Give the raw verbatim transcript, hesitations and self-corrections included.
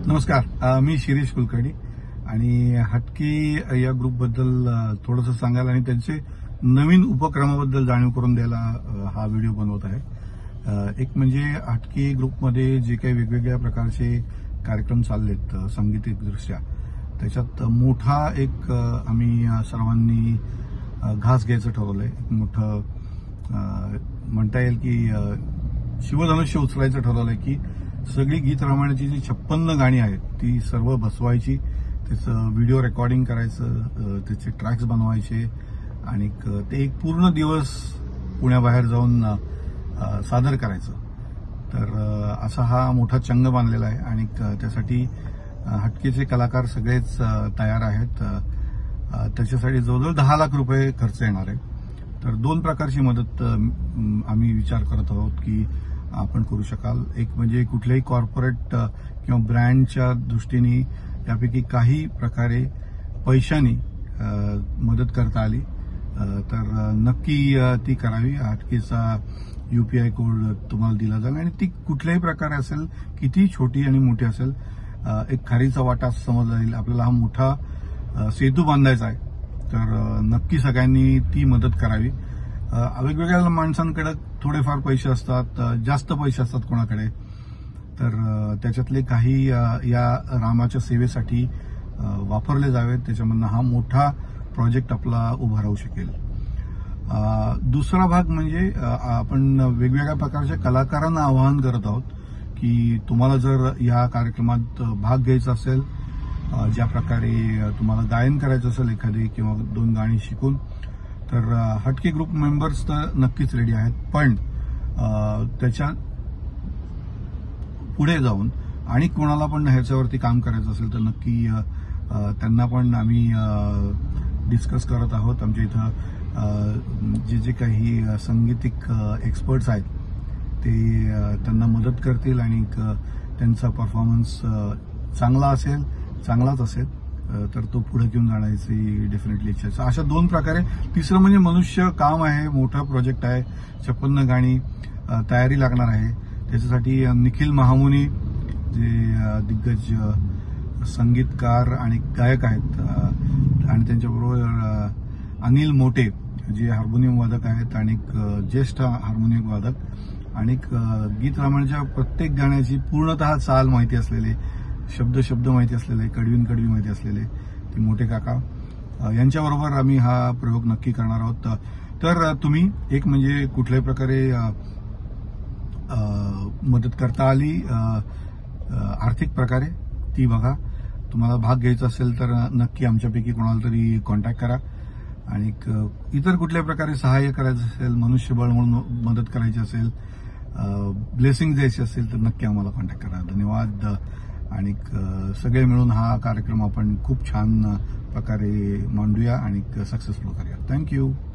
नमस्कार, अ, मी शिरीष कुलकर्णी आणि हटकी या ग्रुपबद्दल थोडंसं सांगायला आणि त्यांचे नवीन उपक्रमाबद्दल जाणीव करून द्यायला अ, हा व्हिडिओ बनवत आहे। अ, एक म्हणजे हटकी ग्रुपमध्ये जे काही वेगवेगळ्या प्रकारचे कार्यक्रम चाललेत सांगीतिकदृष्ट्या, त्याच्यात मोठा एक अ, आम्ही सर्वांनी अ, घास घ्यायचं ठरवलंय। एक मोठं अ, म्हणता येईल की अ, शिवधनुष्य उचलायचं ठरवलंय की सगळी गीत रामायणाची जी छप्पन्न गाणी आहेत ती सर्व बसवायची, त्याचं व्हिडिओ रेकॉर्डिंग करायचं, त्याचे ट्रॅक्स बनवायचे आणि ते एक पूर्ण दिवस पुण्याबाहेर जाऊन सादर करायचं। तर असा हा मोठा चंग बांधलेला आहे आणि त्यासाठी हटकेचे कलाकार सगळेच तयार आहेत। त्याच्यासाठी जवळजवळ दहा लाख रुपये खर्च येणार आहे। तर दोन प्रकारची मदत आम्ही विचार करत आहोत की आपण करू शकाल। एक म्हणजे कुठल्याही कॉर्पोरेट किंवा ब्रँडच्या दृष्टीने त्यापैकी काही प्रकारे पैशानी मदत करता आली तर नक्की ती करावी। हटकेचा यूपीआय कोड तुम्हाला दिला जाईल आणि ती कुठल्याही प्रकारे असेल, किती छोटी आणि मोठी असेल, एक खारीचा वाटा समजला जाईल। आपल्याला हा मोठा सेतू बांधायचा आहे, तर नक्की सगळ्यांनी ती मदत करावी। वेगवेगळ्या माणसांकडे थोडेफार पैसे असतात, जास्त पैसे असतात कोणाकडे, तर त्याच्यातले काही या रामाच्या सेवेसाठी वापरले जावेत, त्याच्यामधनं हा मोठा प्रोजेक्ट आपला उभा राहू शकेल। दुसरा भाग म्हणजे आपण वेगवेगळ्या प्रकारच्या कलाकारांना आवाहन करत आहोत की तुम्हाला जर या कार्यक्रमात भाग घ्यायचा असेल, ज्या प्रकारे तुम्हाला गायन करायचं असेल एखादी किंवा दोन गाणी शिकून, तर हटके ग्रुप मेंबर्स तर नक्कीच रेडी आहेत, पण त्याच्या पुढे जाऊन आणि कोणाला पण ह्याच्यावरती काम करायचं असेल तर नक्की त्यांना पण आम्ही डिस्कस करत आहोत। आमच्या इथं जे जे काही संगीतिक एक्सपर्ट्स आहेत ते त्यांना मदत करतील आणि त्यांचा परफॉर्मन्स चांगला असेल, चांगलाच असेल तर तो पुढे घेऊन जाण्याची डेफिनेटली इच्छा आहे। अशा दोन प्रकारे। तिसरं म्हणजे मनुष्य काम आहे, मोठा प्रोजेक्ट आहे, छप्पन्न गाणी तयारी लागणार आहे। त्याच्यासाठी निखिल महामुनी जे दिग्गज संगीतकार आणि गायक आहेत आणि त्यांच्याबरोबर अनिल मोटे जे हार्मोनियम वादक आहेत आणि ज्येष्ठ हार्मोनियम वादक आणि गीत रामायणाच्या प्रत्येक गाण्याची पूर्णतः चाल माहिती असलेले, शब्द शब्द माहिती असलेले, कडवीन कडवी माहिती असलेले ते मोठे काका यांच्याबरोबर आम्ही हा प्रयोग नक्की करणार आहोत। तर तुम्ही एक म्हणजे कुठल्याही प्रकारे मदत करता आली आर्थिक प्रकारे ती बघा। तुम्हाला भाग घ्यायचा असेल तर नक्की आमच्यापैकी कोणाला तरी कॉन्टॅक्ट करा आणि इतर कुठल्या प्रकारे सहाय्य करायचं असेल, मनुष्यबळ म्हणून मदत करायची असेल, ब्लेसिंग द्यायची असेल तर नक्की आम्हाला कॉन्टॅक्ट करा। धन्यवाद। आणि सगळे मिळून हा कार्यक्रम आपण खूप छान प्रकारे मांडूया आणि सक्सेसफुल करूया। थँक्यू।